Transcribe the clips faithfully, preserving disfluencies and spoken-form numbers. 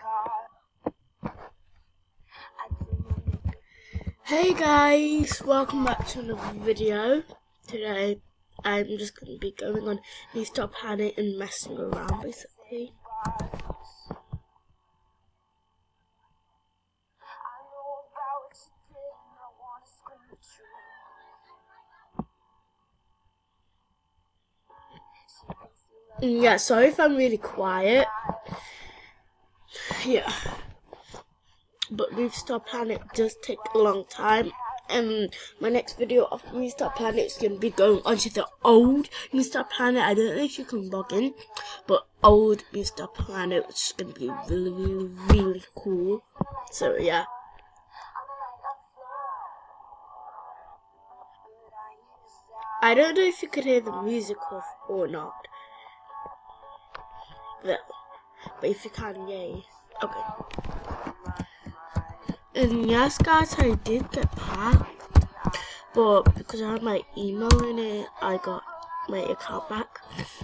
Hey guys, welcome back to another video. Today I'm just going to be going on Me Stop Planet and messing around basically. Yeah, sorry if I'm really quiet. Yeah. But Me Stop Planet does take a long time, and my next video of Me Stop Planet is going to be going onto the old Me Stop Planet. I don't know if you can log in, but old Me Stop Planet, which is going to be really, really, really cool. So yeah. I don't know if you could hear the music or, or not. But, but if you can, yay. Okay. And yes guys, I did get packed, but because I had my email in it, I got my account back.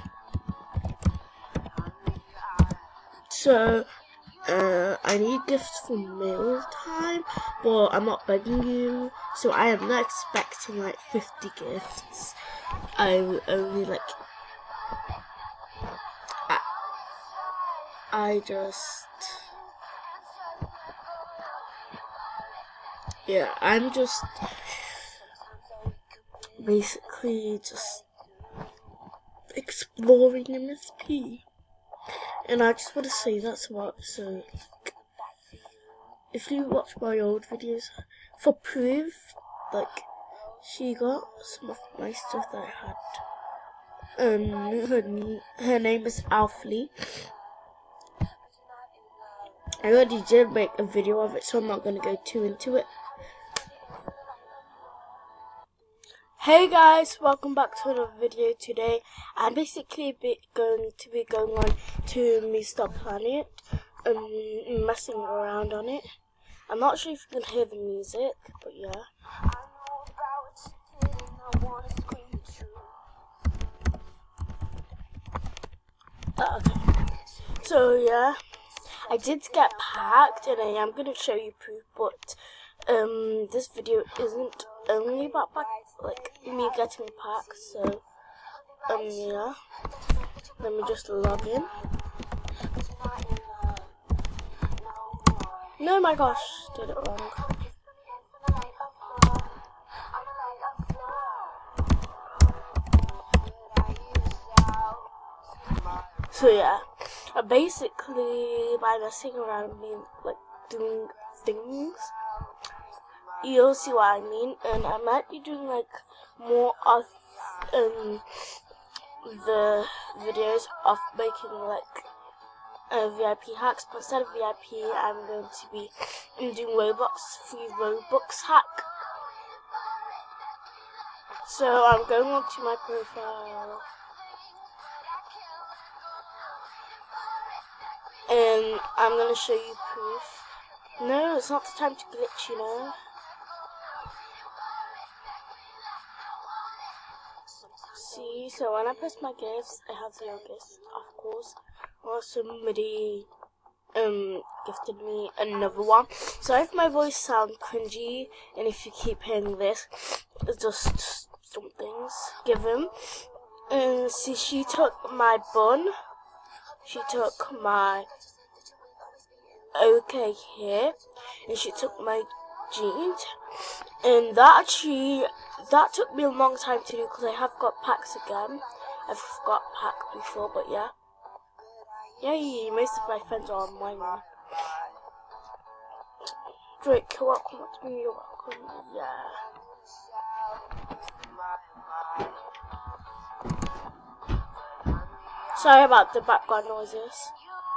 So, uh, I need gifts for meal time, but I'm not begging you, so I am not expecting like fifty gifts. I only like, I, I just... Yeah, I'm just basically just exploring M S P, and I just want to say that's what. So, if you watch my old videos, for proof, like she got some of my stuff that I had. Um, her her name is Alfie. I already did make a video of it, so I'm not gonna go too into it. Hey guys, welcome back to another video. Today I'm basically be going to be going on to Me Stop Planet and um, messing around on it. I'm not sure if you can hear the music, but yeah. Uh, okay. So yeah, I did get packed and I am going to show you proof, but um, this video isn't only about pack, like me getting packed, so um yeah, let me just log in. No, my gosh, did it wrong. So yeah, uh, basically by messing around and being like doing things, you'll see what I mean, and I might be doing like more of um the videos of making like uh, V I P hacks, but instead of V I P, I'm going to be doing Roblox free Robux hack. So I'm going on to my profile, and I'm gonna show you proof. No, it's not the time to glitch, you know. See, so when I press my gifts, I have zero gifts, of course. Or somebody um gifted me another one. So if my voice sounds cringy, and if you keep hearing this, it's just some things given. And see, she took my bun. She took my okay here, and she took my jeans, and that actually that took me a long time to do because I have got packs again. I've got pack before, but yeah, yay! Most of my friends are online now. Drake, welcome to me. You're welcome. Yeah. Sorry about the background noises.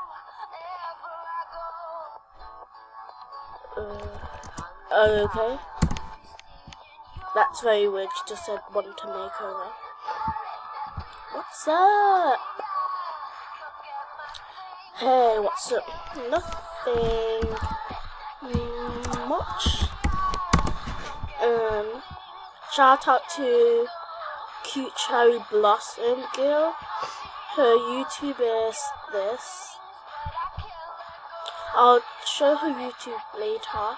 Uh, okay. That's very weird. She just said one to make over. What's up? Hey, what's up? Nothing much. Um, shout out to Cute Cherry Blossom Girl. Her YouTube is this. I'll show her YouTube later.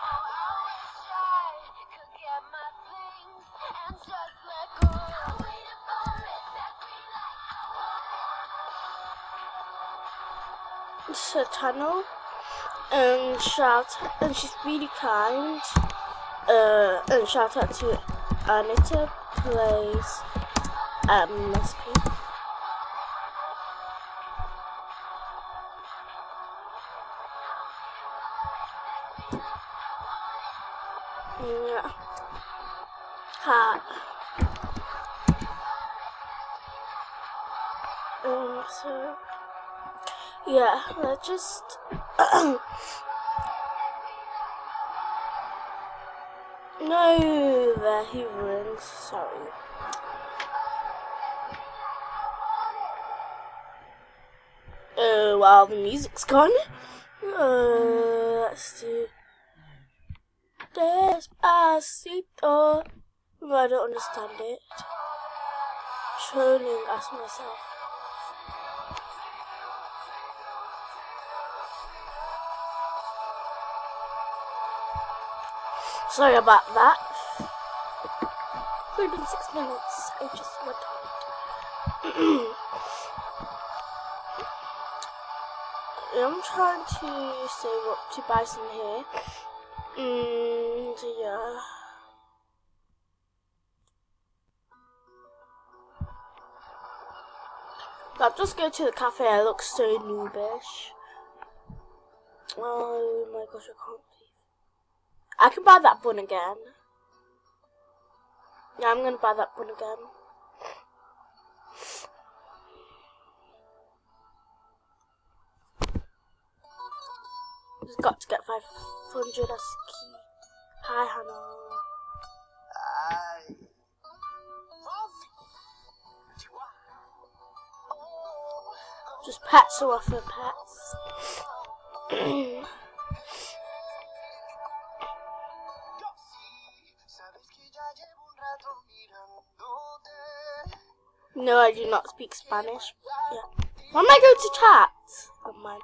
It's her channel, and shout, and she's really kind. Uh, and shout out to Anita plays um S P. Yeah. Ha. Um. So. Yeah. Let's just. No, there he ruins. Sorry. Oh, well, the music's gone. Uh, let's do Despacito. No, I don't understand it. Trolling, ask myself. Sorry about that. It's been six minutes. I just went on. I'm trying to save up to buy some here. Mm, so yeah. I'll just go to the cafe. I look so noobish. Oh my gosh, I can't believe. I can buy that bun again. Yeah, I'm gonna buy that bun again. Just got to get five hundred as key. Hi, Hannah. Just pets are off for pets. No, I do not speak Spanish. Yeah. Why am I going to chat? Oh my.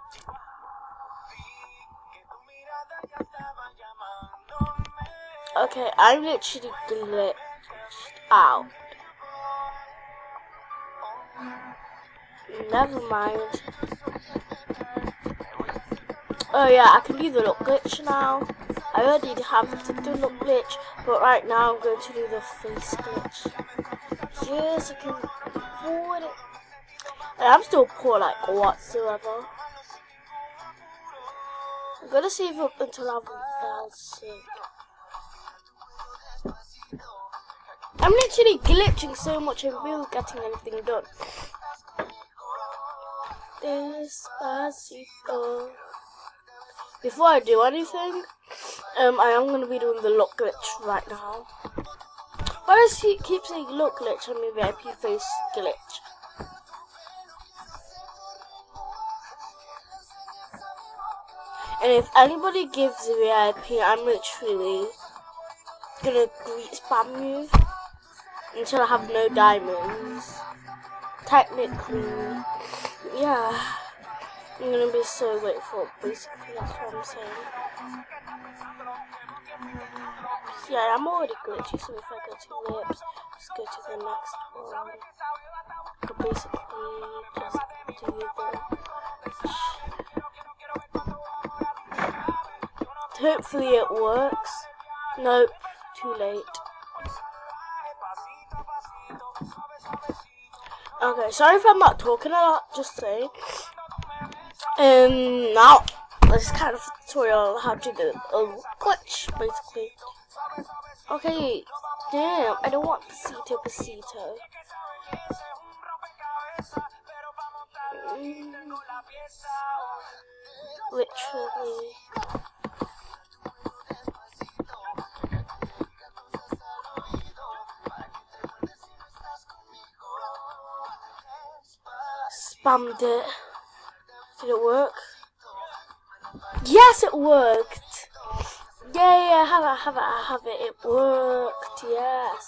Okay, I'm literally glitched out. Never mind. Oh yeah, I can do the look glitch now. I already have to do look glitch, but right now I'm going to do the face glitch. Yes, I can afford it. And I'm still poor like whatsoever. I'm gonna save up until I have one thousand. I'm literally glitching so much and really getting anything done. Despacito. Before I do anything, um, I am going to be doing the look glitch right now. Why does he keep saying look glitch on my V I P face glitch? And if anybody gives a V I P, I'm literally going to greet spam you until I have no diamonds. Technically, yeah. I'm gonna be so grateful, basically, that's what I'm saying. Yeah, I'm already glitchy, so if I go to lips, just go to the next one. I could basically just do the... Hopefully it works. Nope, too late. Okay, sorry if I'm not talking a lot, just saying. Um, now, this is kind of a tutorial on how to do a glitch, basically. Okay, damn, I don't want pasito, pasito. Mm, literally. Spammed it. Did it work? Yes, it worked. Yeah, yeah, I have it, I have it, I have it. It worked, yes.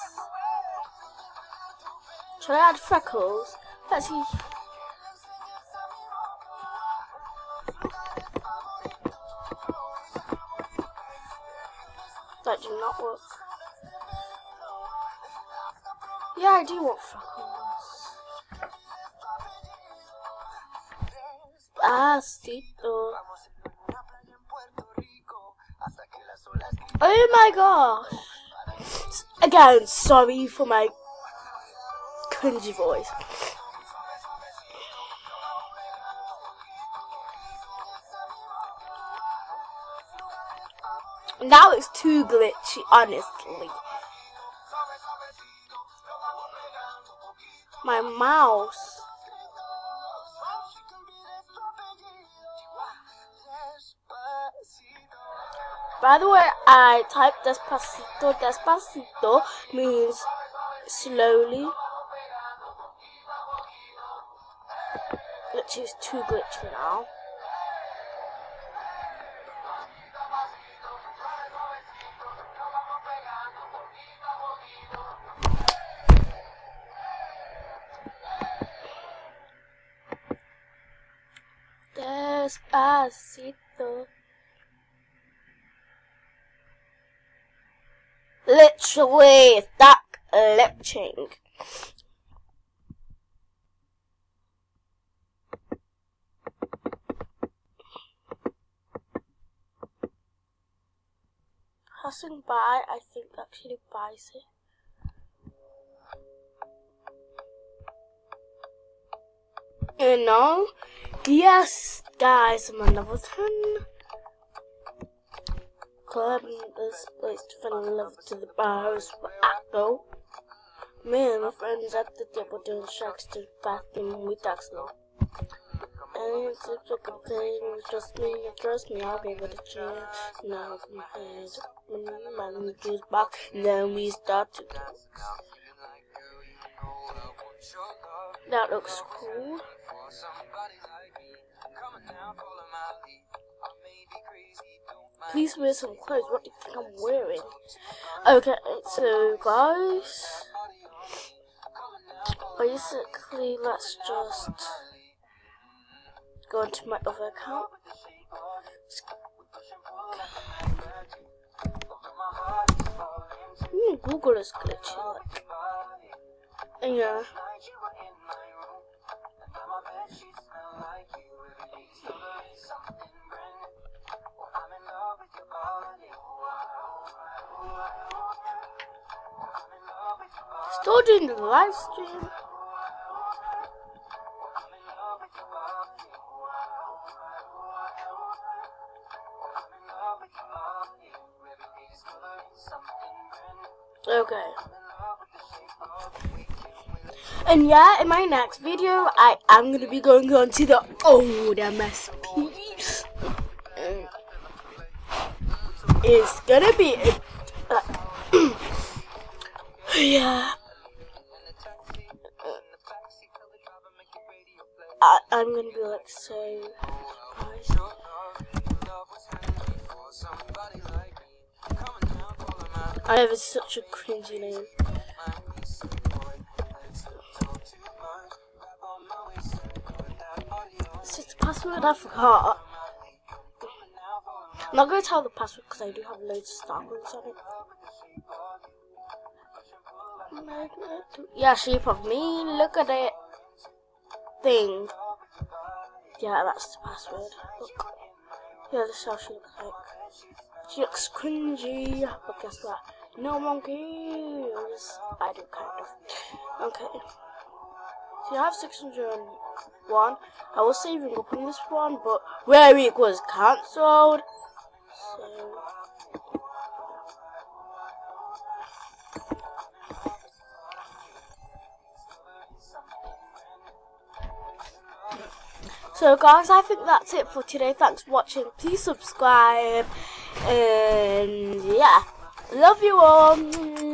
Shall I add freckles? Let's see. that do not work. Yeah, I do want freckles. Despacito. Oh my gosh. Again, sorry for my cringy voice. Now it's too glitchy, honestly. My mouse. By the way, I typed despacito. Despacito means slowly. Which is too glitchy now. Despacito. Literally stuck glitching. Passing by, I think actually buys it. You know? Yes, guys, I'm on level ten. Club in this place to find love to the bars where I go. Me and my friends at the table doing shots to the bathroom, we talk slow. And it's a fucking thing, trust me, trust me, I'll give it a chance. Now it's my head, my new juice box, and then we start to talk. That looks cool. Please wear some clothes. What do you think I'm wearing? Okay, so guys, basically let's just go into my other account. Hmm, Google is glitchy, like. And yeah. Still doing the live stream. Okay. And yeah, in my next video, I am going to be going on to the old M S P. It's going to be... Uh, yeah. I, I'm going to be like so surprised. I have such a cringy name. It's just the password I forgot. I'm not going to tell the password because I do have loads of Star Wars on it. Yeah, shape of me. Look at it. Thing. Yeah, that's the password. Look. Yeah, this is how she looks like. She looks cringy, but guess what? No one cares. I do kind of. Okay. So I have six hundred one. I was saving up on this one, but where it was cancelled. So. So guys, I think that's it for today. Thanks for watching. Please subscribe. And yeah. Love you all.